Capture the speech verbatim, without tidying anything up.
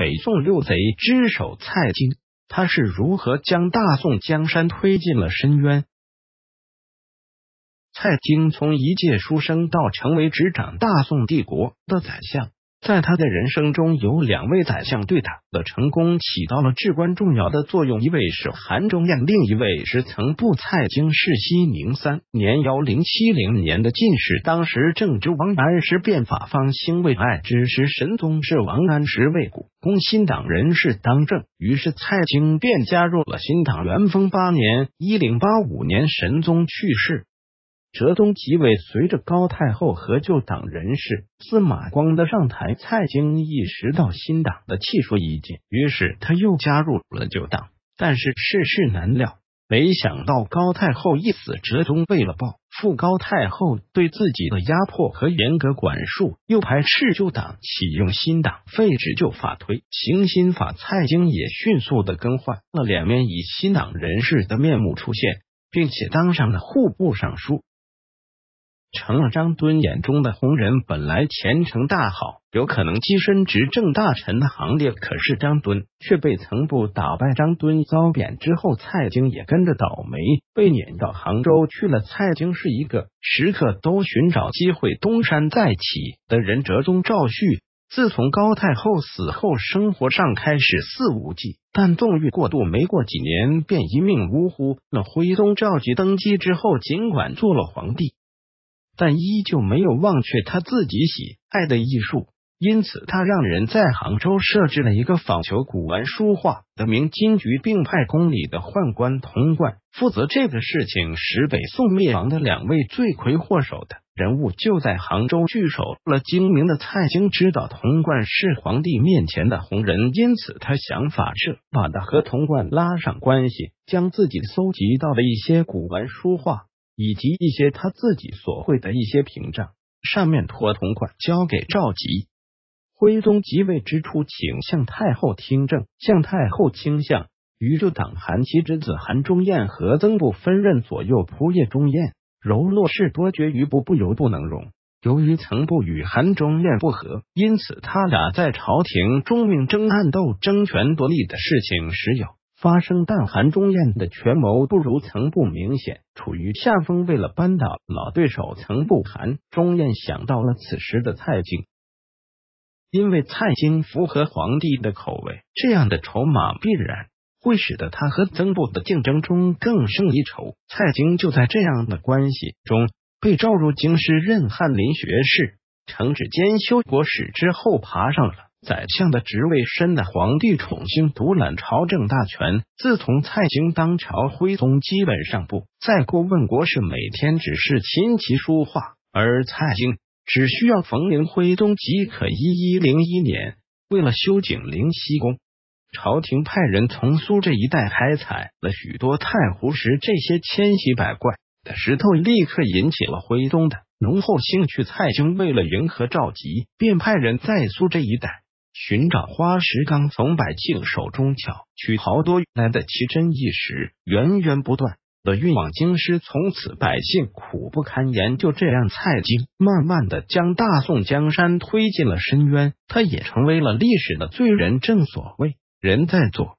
北宋六贼之首蔡京，他是如何将大宋江山推进了深渊？蔡京从一介书生到成为执掌大宋帝国的宰相，在他的人生中有两位宰相对他的成功起到了至关重要的作用，一位是韩忠彦，另一位是曾部蔡京。是熙宁三年幺零七零年的进士，当时正值王安石变法方兴未艾之时，神宗是王安石为股攻新党人士当政，于是蔡京便加入了新党。元丰八年一零八五年神宗去世，哲宗即位，随着高太后和旧党人士司马光的上台，蔡京意识到新党的气数已尽，于是他又加入了旧党。但是世事难料，没想到高太后一死，哲宗为了报复高太后对自己的压迫和严格管束，又排斥旧党，启用新党，废止旧法，推行新法。蔡京也迅速的更换了脸面，以新党人士的面目出现，并且当上了户部尚书，成了张敦眼中的红人。本来前程大好，有可能跻身执政大臣的行列，可是张敦却被曾部打败。张敦遭贬之后，蔡京也跟着倒霉，被撵到杭州去了。蔡京是一个时刻都寻找机会东山再起的人。哲宗赵煦自从高太后死后，生活上开始肆无忌惮，纵欲过度，没过几年便一命呜呼。那徽宗赵佶登基之后，尽管做了皇帝，但依旧没有忘却他自己喜爱的艺术，因此他让人在杭州设置了一个仿求古玩书画的明金局，并派宫里的宦官童贯负责这个事情，使北宋灭亡的两位罪魁祸首的人物就在杭州聚首了。精明的蔡京知道童贯是皇帝面前的红人，因此他想法是把他和童贯拉上关系，将自己搜集到的一些古玩书画以及一些他自己所绘的一些屏障，上面托童贯交给赵佶。徽宗即位之初，请向太后听政，向太后倾向于旧党韩琦之子韩忠彦和曾部分任左右仆射。忠彦柔弱事多，决于不不由不能容。由于曾部与韩忠彦不和，因此他俩在朝廷中明争暗斗、争权夺利的事情时有发生，但韩忠彦的权谋不如曾部明显，处于下风。为了扳倒老对手曾部，韩忠彦想到了此时的蔡京，因为蔡京符合皇帝的口味，这样的筹码必然会使得他和曾部的竞争中更胜一筹。蔡京就在这样的关系中被召入京师，任翰林学士，承旨兼修国史，之后爬上了宰相的职位，深得皇帝宠幸，独揽朝政大权。自从蔡京当朝，徽宗基本上不再过问国事，每天只是琴棋书画，而蔡京只需要逢迎徽宗即可。一一零一年，为了修景陵西宫，朝廷派人从苏这一带开采了许多太湖石，这些千奇百怪的石头立刻引起了徽宗的浓厚兴趣。蔡京为了迎合赵佶，便派人在苏这一带寻找花石纲，从百姓手中巧取好多来的奇珍异石，源源不断的运往京师，从此百姓苦不堪言。就这样，蔡京慢慢的将大宋江山推进了深渊，他也成为了历史的罪人。正所谓人在做